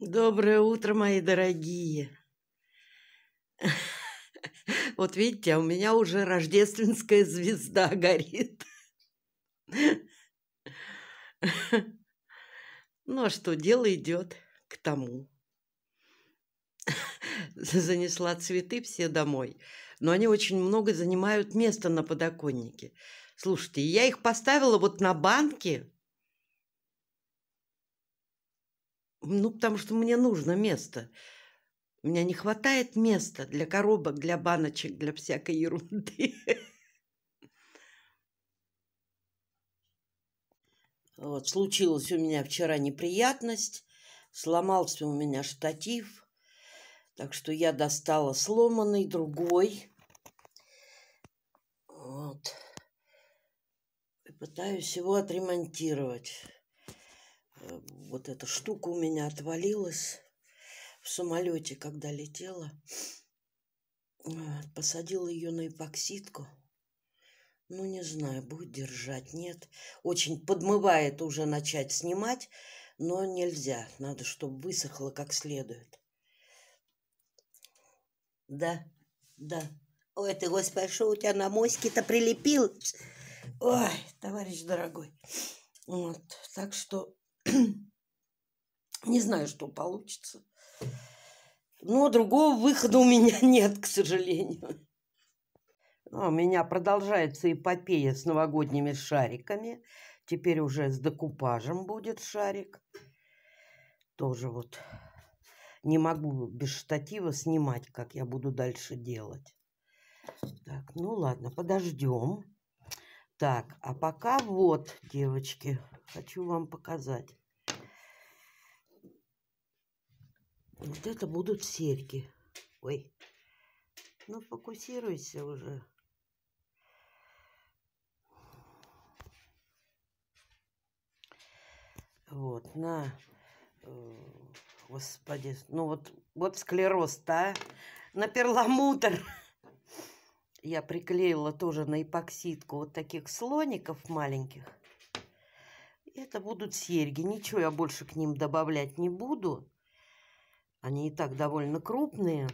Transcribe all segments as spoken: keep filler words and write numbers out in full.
Доброе утро, мои дорогие. Вот видите, а у меня уже рождественская звезда горит. Ну, а что, дело идет к тому. Занесла цветы все домой, но они очень много занимают места на подоконнике. Слушайте, я их поставила вот на банки, ну, потому что мне нужно место. У меня не хватает места для коробок, для баночек, для всякой ерунды. Вот, случилась у меня вчера неприятность. Сломался у меня штатив. Так что я достала сломанный, другой. Вот. И пытаюсь его отремонтировать. Вот эта штука у меня отвалилась в самолете, когда летела. Вот. Посадила ее на эпоксидку. Ну, не знаю, будет держать, нет. Очень подмывает уже начать снимать, но нельзя. Надо, чтобы высохло как следует. Да, да. Ой, ты, господи, что у тебя на моське-то прилепил? Ой, товарищ дорогой. Вот, так что не знаю, что получится. Но другого выхода у меня нет, к сожалению. У меня продолжается эпопея с новогодними шариками. Теперь уже с декупажем будет шарик. Тоже вот не могу без штатива снимать, как я буду дальше делать. Так, ну ладно, подождем. Так, а пока вот, девочки, хочу вам показать. Вот это будут серьги. Ой, ну фокусируйся уже. Вот, на, господи, ну вот, вот склероз-то, а? На перламутр. Я приклеила тоже на эпоксидку вот таких слоников маленьких. Это будут серьги. Ничего я больше к ним добавлять не буду. Они и так довольно крупные,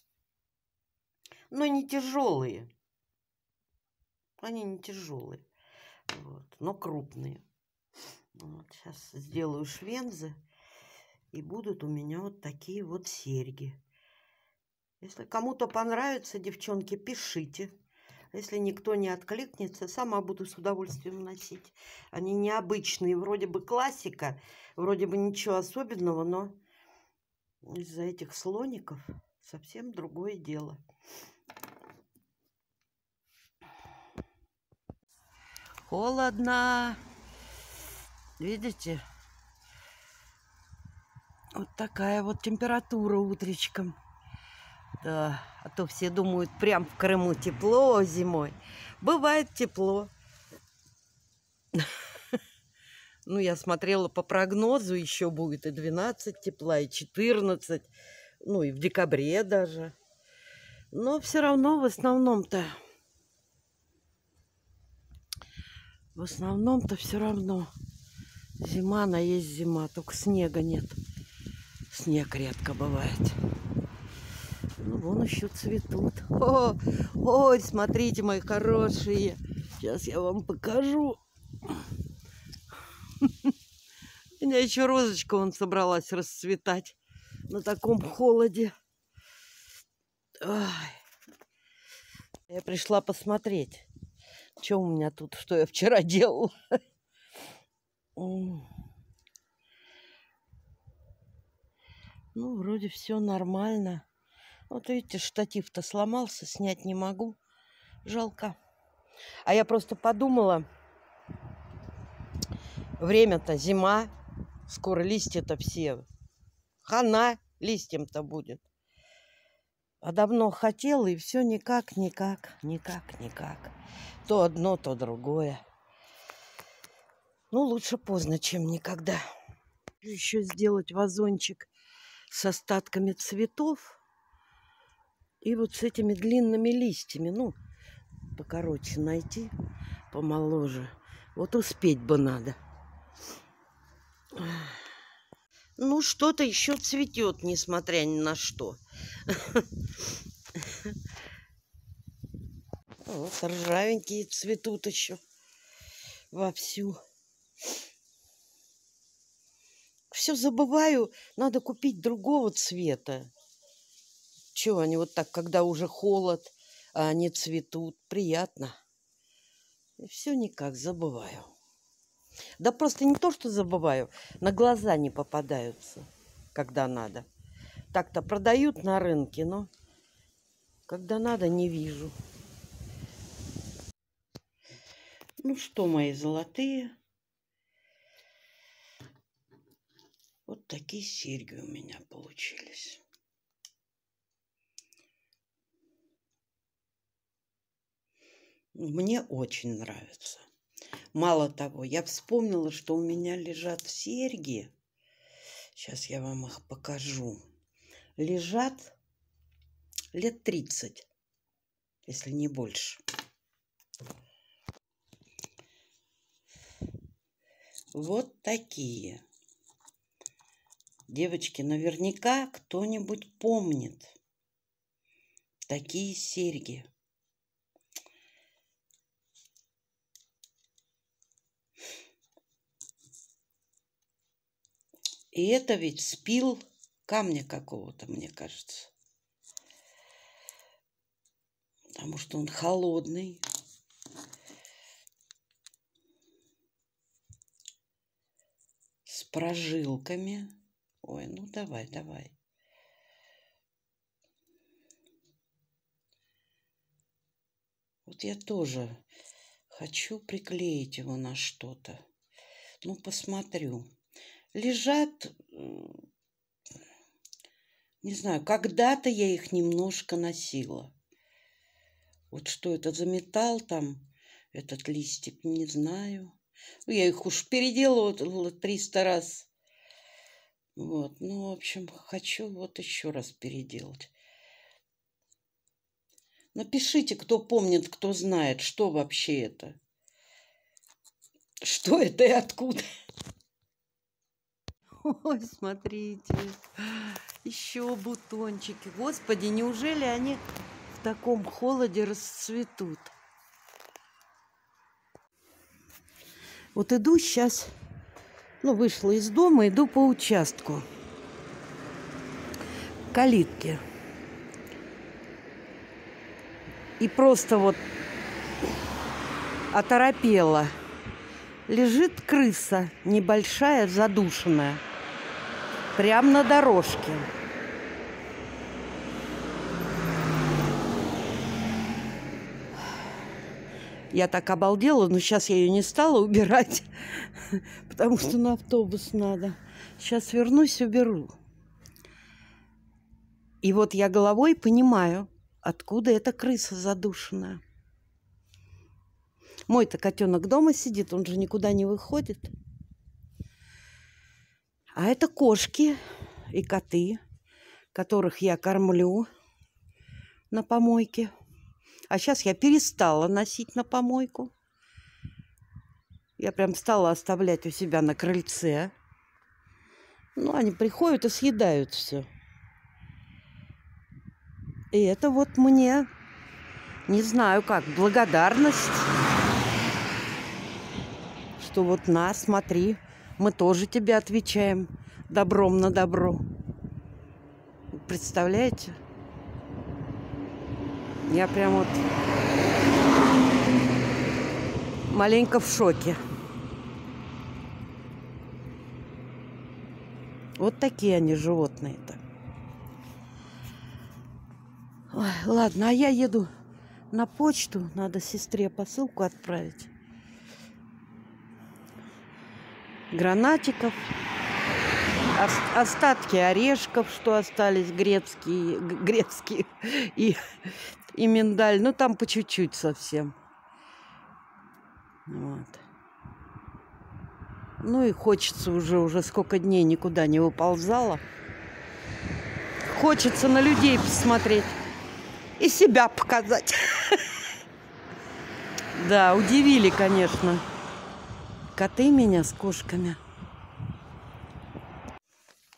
но не тяжелые. Они не тяжелые, вот, но крупные. Вот, сейчас сделаю швензы, и будут у меня вот такие вот серьги. Если кому-то понравится, девчонки, пишите. Если никто не откликнется, сама буду с удовольствием носить. Они необычные, вроде бы классика, вроде бы ничего особенного, но из-за этих слоников совсем другое дело. Холодно. Видите? Вот такая вот температура утречком. Да, а то все думают, прям в Крыму тепло зимой. Бывает тепло. Ну, я смотрела по прогнозу, еще будет и двенадцать тепла, и четырнадцать. Ну, и в декабре даже. Но все равно в основном-то... В основном-то все равно. Зима, она есть зима, только снега нет. Снег редко бывает. Ну, вон еще цветут. О, ой, смотрите, мои хорошие. Сейчас я вам покажу. У меня еще розочка вон собралась расцветать на таком холоде. Ой. Я пришла посмотреть, что у меня тут, что я вчера делала. Ну, вроде все нормально. Вот видите, штатив-то сломался, снять не могу. Жалко. А я просто подумала, время-то зима, скоро листья-то все. Хана листьям-то будет. А давно хотела, и все никак, никак, никак, никак. То одно, то другое. Ну, лучше поздно, чем никогда. Еще сделать вазончик с остатками цветов. И вот с этими длинными листьями. Ну, покороче найти, помоложе. Вот успеть бы надо. Ну, что-то еще цветет, несмотря ни на что. Вот ржавенькие цветут еще вовсю. Все забываю, надо купить другого цвета. Чего они вот так, когда уже холод, а они цветут, приятно. И все никак забываю. Да просто не то, что забываю, на глаза не попадаются, когда надо. Так-то продают на рынке, но когда надо, не вижу. Ну что, мои золотые, вот такие серьги у меня получились. Мне очень нравится. Мало того, я вспомнила, что у меня лежат серьги. Сейчас я вам их покажу. Лежат лет тридцать, если не больше. Вот такие. Девочки, наверняка кто-нибудь помнит такие серьги. И это ведь спил камня какого-то, мне кажется. Потому что он холодный. С прожилками. Ой, ну давай, давай. Вот я тоже хочу приклеить его на что-то. Ну, посмотрю. Лежат, не знаю, когда-то я их немножко носила. Вот что это за металл там, этот листик, не знаю. Ну, я их уж переделывала триста раз. Вот, ну, в общем, хочу вот еще раз переделать. Напишите, кто помнит, кто знает, что вообще это. Что это и откуда. Ой, смотрите, еще бутончики. Господи, неужели они в таком холоде расцветут? Вот иду сейчас, ну, вышла из дома, иду по участку. Калитки. И просто вот оторопела. Лежит крыса небольшая, задушенная. Прямо на дорожке. Я так обалдела, но сейчас я ее не стала убирать, потому что на автобус надо. Сейчас вернусь, уберу. И вот я головой понимаю, откуда эта крыса задушенная. Мой-то котенок дома сидит, он же никуда не выходит. А это кошки и коты, которых я кормлю на помойке. А сейчас я перестала носить на помойку. Я прям стала оставлять у себя на крыльце. Ну, они приходят и съедают все. И это вот мне, не знаю как, благодарность. Что вот на, смотри, мы тоже тебе отвечаем добром на добро. Представляете? Я прям вот маленько в шоке. Вот такие они животные-то. Ой, ладно, а я еду на почту. Надо сестре посылку отправить. Гранатиков. Остатки орешков, что остались, грецкие, грецкие и, и миндаль. Ну, там по чуть-чуть совсем. Вот. Ну, и хочется уже, уже сколько дней никуда не выползала. Хочется на людей посмотреть и себя показать. Да, удивили, конечно, коты меня с кошками.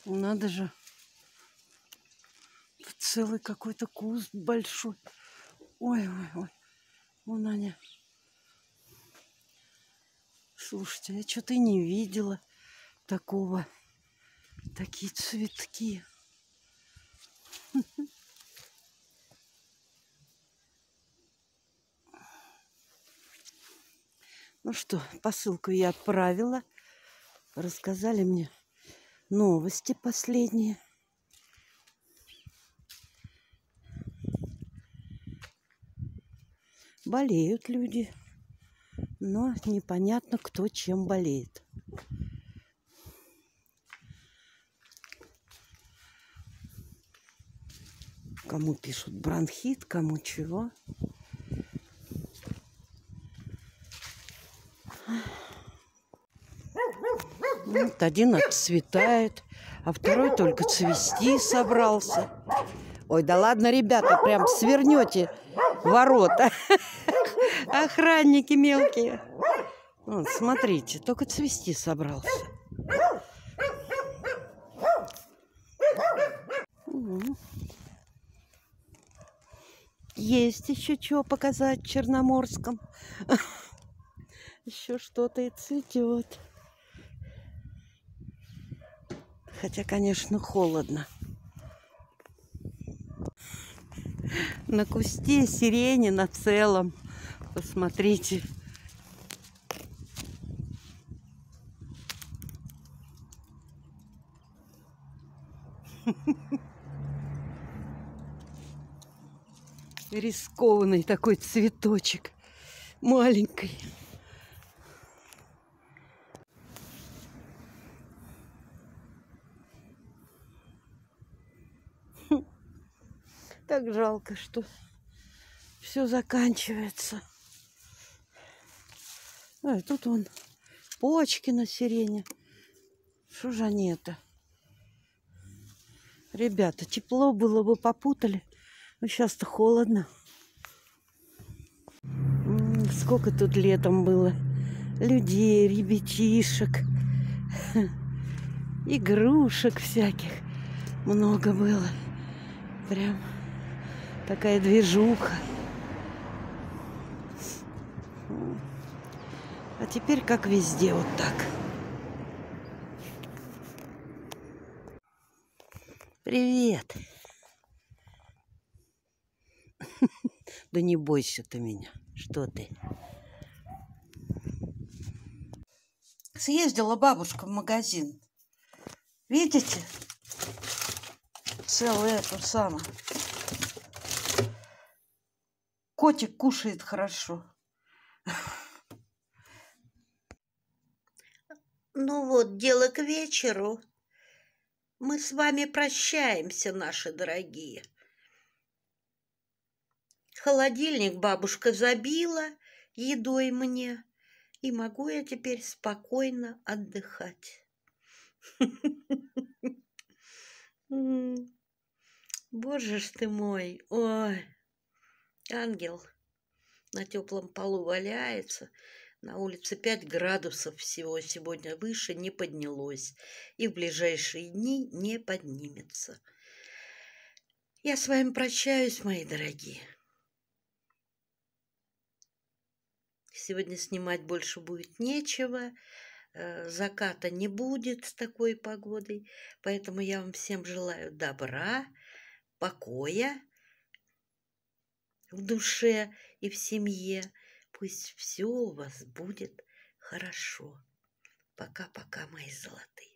Надо же. Тут целый какой-то куст большой. Ой, ой, ой. Вон они. Слушайте, я что-то и не видела такого. Такие цветки. Ну что, посылку я отправила. Рассказали мне новости последние. Болеют люди. Но непонятно, кто чем болеет. Кому пишут бронхит, кому чего. Вот один отцветает, а второй только цвести собрался. Ой, да ладно, ребята, прям свернете ворота. Охранники мелкие. Вот, смотрите, только цвести собрался. Есть еще чего показать в Черноморском. Еще что-то и цветет. Хотя, конечно, холодно. На кусте сирени на целом. Посмотрите. Рискованный такой цветочек. Маленький. Так жалко, что все заканчивается. А, и тут вон почки на сирене. Что же они это? Ребята, тепло было бы, попутали. Но сейчас-то холодно. М-м, сколько тут летом было людей, ребятишек, игрушек всяких. Много было. Прям такая движуха. А теперь как везде вот так. Привет. Да не бойся ты меня. Что ты? Съездила бабушка в магазин. Видите? Целое это самое. Котик кушает хорошо. Ну вот, дело к вечеру. Мы с вами прощаемся, наши дорогие. Холодильник бабушка забила едой мне. И могу я теперь спокойно отдыхать. Боже ж ты мой. Ой. Ангел на теплом полу валяется. На улице пять градусов всего сегодня, выше не поднялось. И в ближайшие дни не поднимется. Я с вами прощаюсь, мои дорогие. Сегодня снимать больше будет нечего. Заката не будет с такой погодой. Поэтому я вам всем желаю добра, покоя в душе и в семье. Пусть все у вас будет хорошо. Пока-пока, мои золотые.